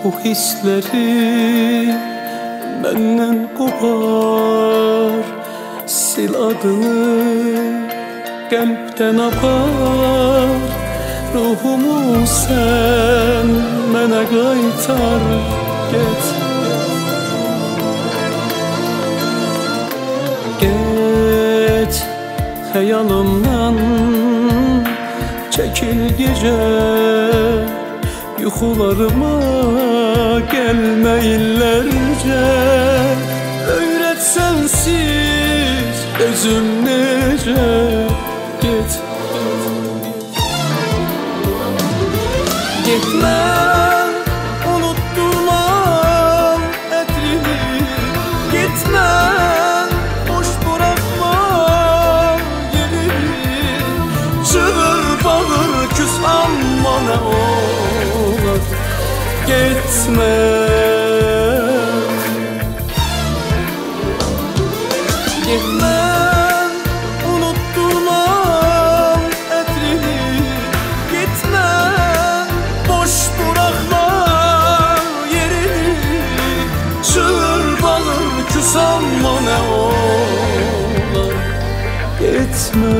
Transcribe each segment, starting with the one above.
Bu hisleri benden kopar, sil adını kalpten apar. Ruhumu sen mənə qaytar, get. Get xəyalımdan, çəkil gecə, yuxularıma gəlmə illərcə. Öyrət sənsiz özüm necə, get. Gitmə, unutturma ətrini, gitmə, boş buraxma yerini. Çığır, bağır, küs amma nə olar, getmə. Gitmə, unutturma ətrini, gitmə, boş buraxma yerini. Çığır, bağır, küs amma nə olar, getmə.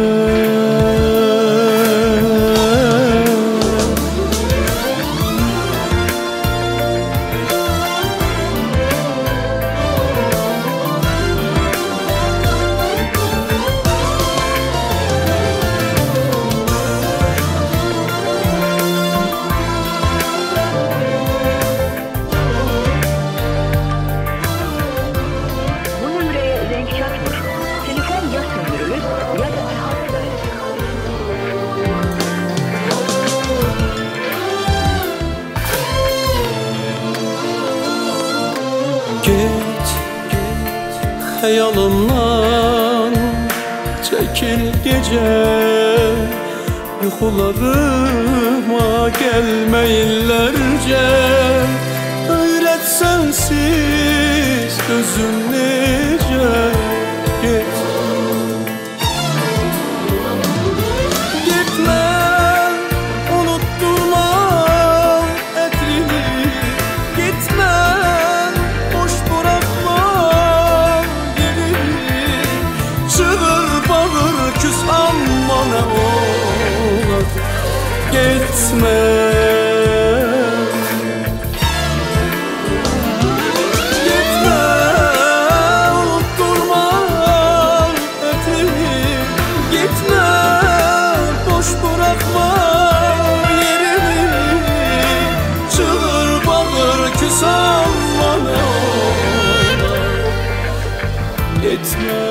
Git, xəyalımdan çəkil gecə, yuxularıma gəlmə illərcə. Öyrət sənsiz özüm necə, get. Gitmə, unutturma ətrini, gitmə, boş buraxma yerini. Çığır, bağır, küs amma nə olar, getmə. Gitmə, unutturma ətrini, gitmə, boş buraxma yerini. Çığır, bağır, küs amma nə olar, getmə.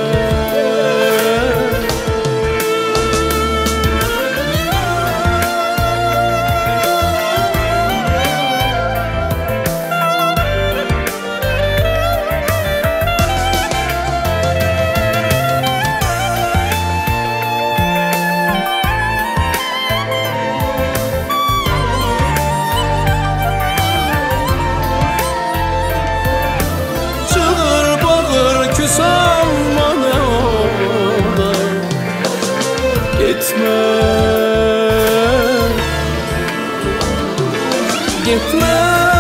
Gitmə, gitmə,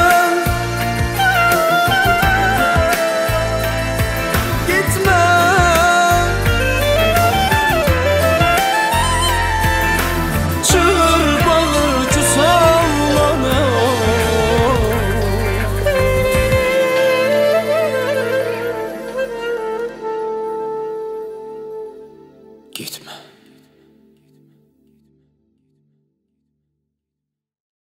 gitmə. Çığır, bağır, küs amma nə olar, gitmə.